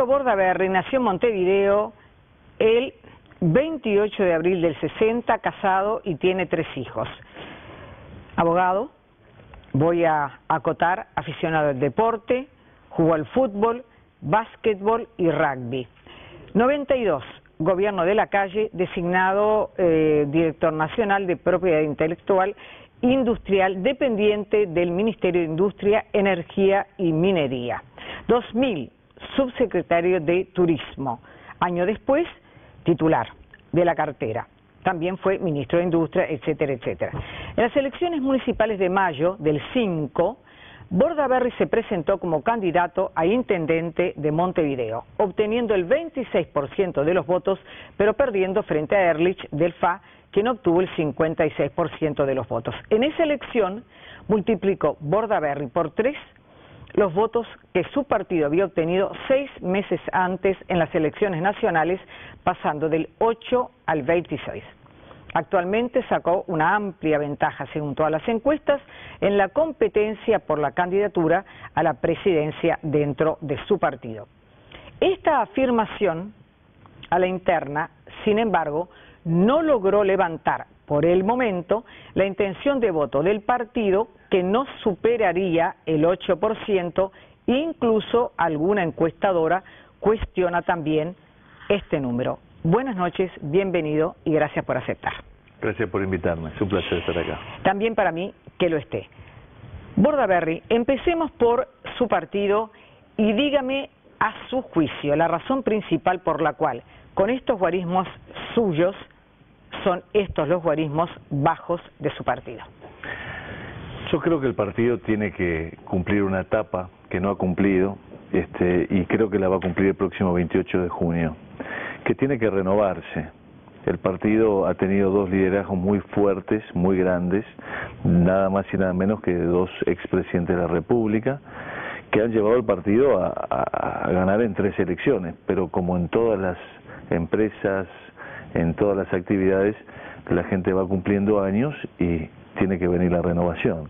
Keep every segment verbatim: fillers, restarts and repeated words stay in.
Pedro Bordaberry nació en Montevideo el veintiocho de abril del sesenta, casado y tiene tres hijos. Abogado, voy a acotar, aficionado al deporte, jugó al fútbol, básquetbol y rugby. noventa y dos, gobierno de la calle, designado eh, director nacional de propiedad intelectual industrial, dependiente del Ministerio de Industria, Energía y Minería. dos mil, subsecretario de Turismo. Año después, titular de la cartera. También fue ministro de Industria, etcétera, etcétera. En las elecciones municipales de mayo del cinco, Bordaberry se presentó como candidato a intendente de Montevideo, obteniendo el veintiséis por ciento de los votos, pero perdiendo frente a Ehrlich del F A, quien obtuvo el cincuenta y seis por ciento de los votos. En esa elección multiplicó Bordaberry por tres los votos que su partido había obtenido seis meses antes en las elecciones nacionales, pasando del ocho al veintiséis. Actualmente sacó una amplia ventaja, según todas las encuestas, en la competencia por la candidatura a la presidencia dentro de su partido. Esta afirmación a la interna, sin embargo, no logró levantar por el momento la intención de voto del partido, que no superaría el ocho por ciento, incluso alguna encuestadora cuestiona también este número. Buenas noches, bienvenido y gracias por aceptar. Gracias por invitarme, es un placer estar acá. También para mí que lo esté. Bordaberry, empecemos por su partido y dígame a su juicio la razón principal por la cual con estos guarismos suyos son estos los guarismos bajos de su partido. Yo creo que el partido tiene que cumplir una etapa que no ha cumplido, este, y creo que la va a cumplir el próximo veintiocho de junio, que tiene que renovarse. El partido ha tenido dos liderazgos muy fuertes, muy grandes, nada más y nada menos que dos expresidentes de la República, que han llevado al partido a, a, a ganar en tres elecciones, pero como en todas las empresas, en todas las actividades, la gente va cumpliendo años y tiene que venir la renovación.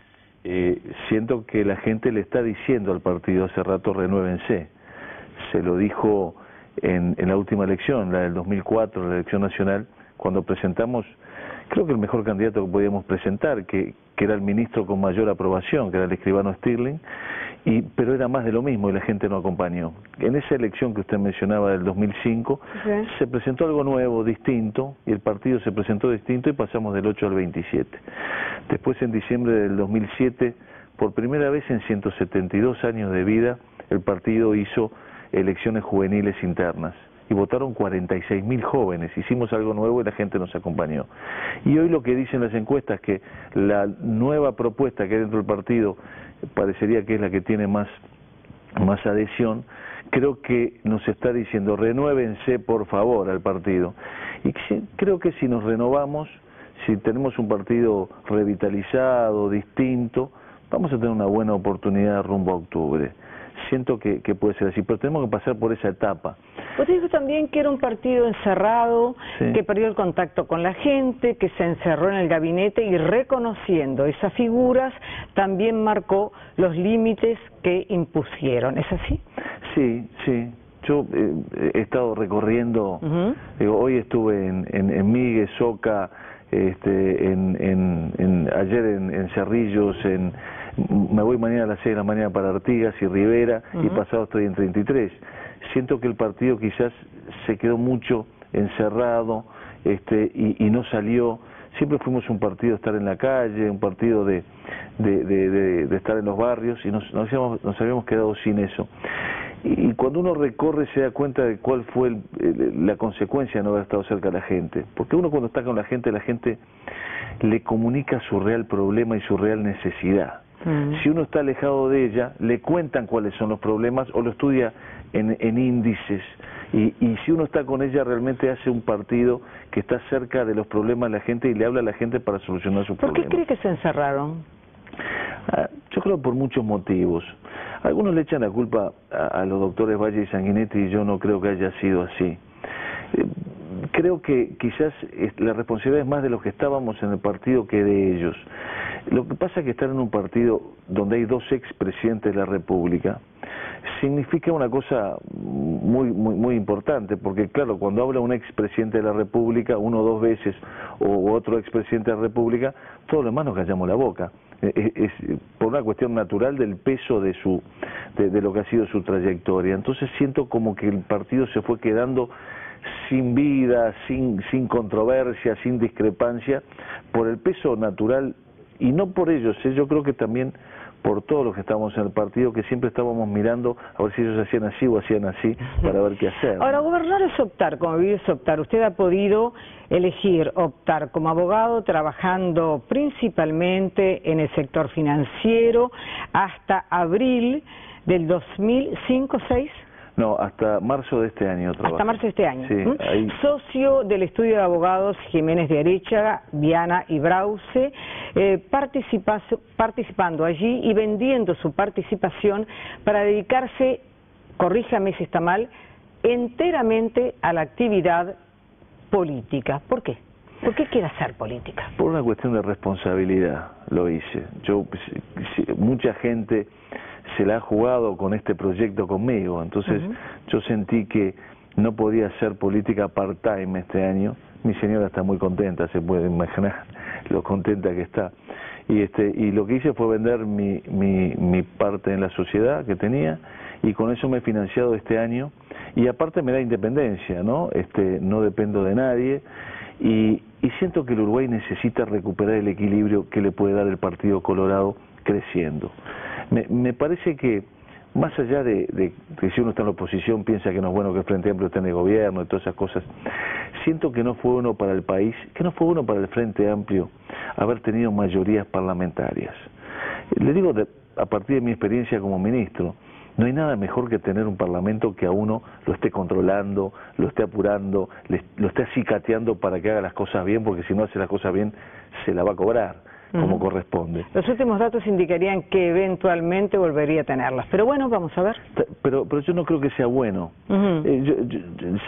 Eh, siento que la gente le está diciendo al partido hace rato, renuévense. Se lo dijo en, en la última elección, la del dos mil cuatro, la elección nacional, cuando presentamos, creo que el mejor candidato que podíamos presentar, que, que era el ministro con mayor aprobación, que era el escribano Stirling, y, pero era más de lo mismo y la gente no acompañó. En esa elección que usted mencionaba del dos mil cinco, sí, se presentó algo nuevo, distinto, y el partido se presentó distinto y pasamos del ocho al veintisiete. Después, en diciembre del dos mil siete, por primera vez en ciento setenta y dos años de vida, el partido hizo elecciones juveniles internas y votaron cuarenta y seis mil jóvenes. Hicimos algo nuevo y la gente nos acompañó. Y hoy lo que dicen las encuestas, que la nueva propuesta que hay dentro del partido parecería que es la que tiene más, más adhesión, creo que nos está diciendo renuévense por favor al partido. Y creo que si nos renovamos, si tenemos un partido revitalizado, distinto, vamos a tener una buena oportunidad rumbo a octubre. Siento que, que puede ser así, pero tenemos que pasar por esa etapa. Usted dijo también que era un partido encerrado, sí, que perdió el contacto con la gente, que se encerró en el gabinete y reconociendo esas figuras también marcó los límites que impusieron. ¿Es así? Sí, sí. Yo eh, he estado recorriendo, uh-huh. digo, hoy estuve en, en, en Miguel, Soca, este, en, en, en, ayer en, en Cerrillos, en, me voy mañana a las seis de la mañana para Artigas y Rivera, uh-huh. y pasado estoy en treinta y tres. Siento que el partido quizás se quedó mucho encerrado, este, y, y no salió. Siempre fuimos un partido de estar en la calle, un partido de, de, de, de, de estar en los barrios, y nos, nos, habíamos, nos habíamos quedado sin eso. Y, y cuando uno recorre se da cuenta de cuál fue el, el, la consecuencia de no haber estado cerca de la gente. Porque uno cuando está con la gente, la gente le comunica su real problema y su real necesidad. Mm. Si uno está alejado de ella, le cuentan cuáles son los problemas o lo estudia en, en índices. Y, y si uno está con ella, realmente hace un partido que está cerca de los problemas de la gente y le habla a la gente para solucionar sus problemas. ¿Por qué cree que se encerraron? Ah, yo creo por muchos motivos. Algunos le echan la culpa a, a los doctores Valle y Sanguinetti y yo no creo que haya sido así. Eh, creo que quizás la responsabilidad es más de los que estábamos en el partido que de ellos. Lo que pasa es que estar en un partido donde hay dos expresidentes de la República significa una cosa muy, muy, muy importante, porque claro, cuando habla un expresidente de la República, uno o dos veces, o otro expresidente de la República, todos los demás nos callamos la boca. Es, es por una cuestión natural del peso de su de, de lo que ha sido su trayectoria. Entonces siento como que el partido se fue quedando sin vida, sin, sin controversia, sin discrepancia, por el peso natural, y no por ellos, ¿eh? Yo creo que también por todos los que estábamos en el partido, que siempre estábamos mirando a ver si ellos hacían así o hacían así, para ver qué hacer. Ahora, gobernar es optar, como vivir es optar. Usted ha podido elegir optar como abogado, trabajando principalmente en el sector financiero, hasta abril del dos mil cinco, ¿seis? No, hasta marzo de este año trabajo. Hasta marzo de este año. Sí, ¿Mm? ahí... Socio del estudio de abogados Jiménez de Arechaga, Viana y Brause, eh, participa, participando allí y vendiendo su participación para dedicarse, corríjame si está mal, enteramente a la actividad política. ¿Por qué? ¿Por qué quiere hacer política? Por una cuestión de responsabilidad lo hice. Yo, mucha gente se la ha jugado con este proyecto conmigo, entonces uh-huh. yo sentí que no podía hacer política part-time este año. Mi señora está muy contenta, se puede imaginar lo contenta que está. Y este y lo que hice fue vender mi, mi, mi parte en la sociedad que tenía, y con eso me he financiado este año, y aparte me da independencia, ¿no? Este, no dependo de nadie, y, y siento que el Uruguay necesita recuperar el equilibrio que le puede dar el Partido Colorado creciendo. Me, me parece que, más allá de, de que si uno está en la oposición piensa que no es bueno que el Frente Amplio esté en el gobierno y todas esas cosas, siento que no fue bueno para el país, que no fue bueno para el Frente Amplio haber tenido mayorías parlamentarias. Le digo, de, a partir de mi experiencia como ministro, no hay nada mejor que tener un parlamento que a uno lo esté controlando, lo esté apurando, le, lo esté acicateando para que haga las cosas bien, porque si no hace las cosas bien, se la va a cobrar como uh-huh. corresponde. Los últimos datos indicarían que eventualmente volvería a tenerlas, pero bueno, vamos a ver. Pero pero yo no creo que sea bueno. Uh-huh. eh, yo, yo,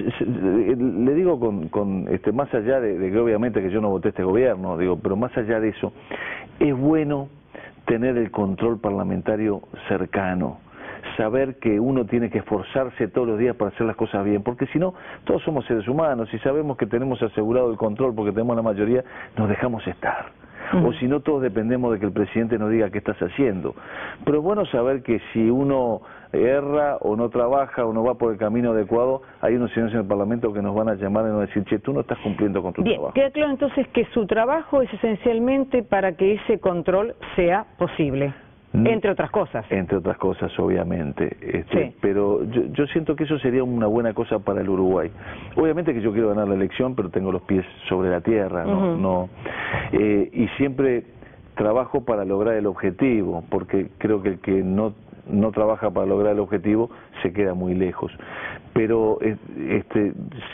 yo, le digo con, con este más allá de, de que obviamente que yo no voté este gobierno, digo, pero más allá de eso, es bueno tener el control parlamentario cercano, saber que uno tiene que esforzarse todos los días para hacer las cosas bien, porque si no, todos somos seres humanos y sabemos que tenemos asegurado el control porque tenemos la mayoría, nos dejamos estar. Uh-huh. O si no, todos dependemos de que el presidente nos diga qué estás haciendo. Pero es bueno saber que si uno erra o no trabaja o no va por el camino adecuado, hay unos señores en el Parlamento que nos van a llamar y nos van a decir, che, tú no estás cumpliendo con tu Bien, trabajo. Queda claro entonces que su trabajo es esencialmente para que ese control sea posible. Entre otras cosas. Entre otras cosas, obviamente. Este, sí. Pero yo, yo siento que eso sería una buena cosa para el Uruguay. Obviamente que yo quiero ganar la elección, pero tengo los pies sobre la tierra, ¿no? Uh-huh. no eh, y siempre trabajo para lograr el objetivo, porque creo que el que no, no trabaja para lograr el objetivo se queda muy lejos. Pero este,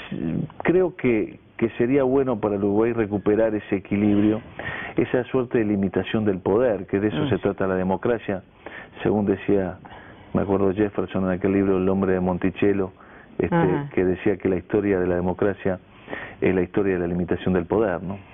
creo que, que sería bueno para el Uruguay recuperar ese equilibrio, esa suerte de limitación del poder, que de eso uh-huh. se trata la democracia, según decía, me acuerdo de Jefferson en aquel libro El hombre de Monticello, este, uh-huh. que decía que la historia de la democracia es la historia de la limitación del poder, ¿no?